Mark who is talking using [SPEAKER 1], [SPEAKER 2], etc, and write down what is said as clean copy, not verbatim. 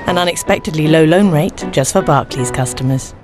[SPEAKER 1] An unexpectedly low loan rate just for Barclays customers.